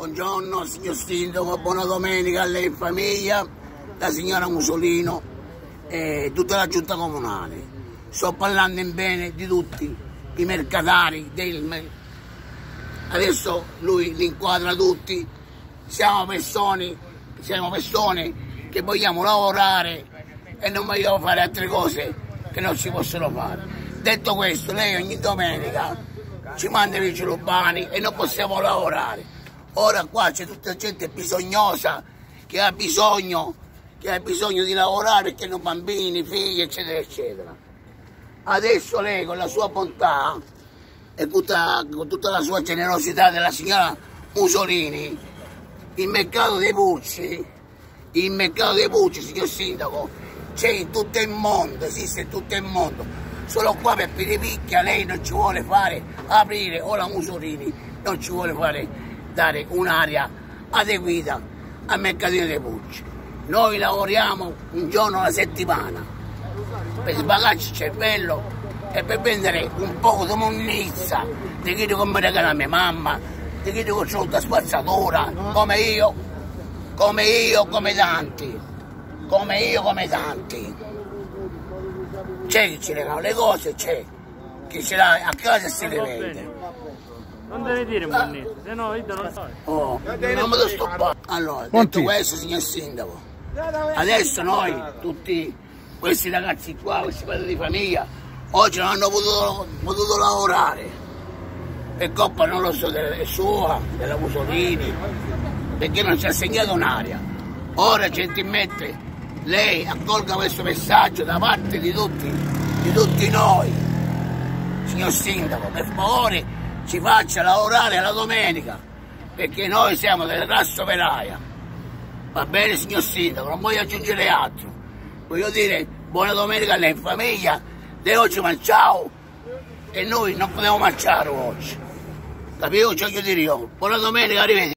Buongiorno signor Sindaco, buona domenica a lei in famiglia, la signora Musolino e tutta la giunta comunale. Sto parlando in bene di tutti i mercatari, adesso lui li inquadra tutti, siamo persone che vogliamo lavorare e non vogliamo fare altre cose che non si possono fare. Detto questo, lei ogni domenica ci manda i vigili urbani e non possiamo lavorare. Ora qua c'è tutta gente bisognosa che ha bisogno di lavorare perché hanno bambini, figli, eccetera, eccetera. Adesso lei con la sua bontà e con tutta la sua generosità della signora Musolini, il mercato dei Pucci, signor Sindaco, c'è in tutto il mondo, esiste in tutto il mondo. Solo qua per Piripicchia lei non ci vuole fare aprire, o la Musolini non ci vuole fare dare un'area adeguata al mercatino dei Pucci. Noi lavoriamo un giorno alla settimana per sbagarci il cervello e per vendere un poco di monnezza di chi come regala a mia mamma, di chi c'è tutta spazzatura, come io, come tanti. C'è chi ci regala le cose, c'è chi ce l'ha a casa e se le vende. Non devi dire monnezza, se no io te lo so. Oh, non me lo sto parlando. Allora, detto questo, signor Sindaco, adesso noi, tutti questi ragazzi qua, questi padri di famiglia, oggi non hanno potuto lavorare per colpa, non lo so, della Musolini, perché non ci ha assegnato un'area. Ora gentilmente lei accolga questo messaggio da parte di tutti noi, signor Sindaco, per favore ci faccia lavorare la domenica, perché noi siamo delle razze operaia. Va bene signor Sindaco, non voglio aggiungere altro. Voglio dire buona domenica a lei in famiglia, lei oggi mangiamo e noi non possiamo mangiare oggi. Capito? Ciò che io dico. Buona domenica, arrivederci.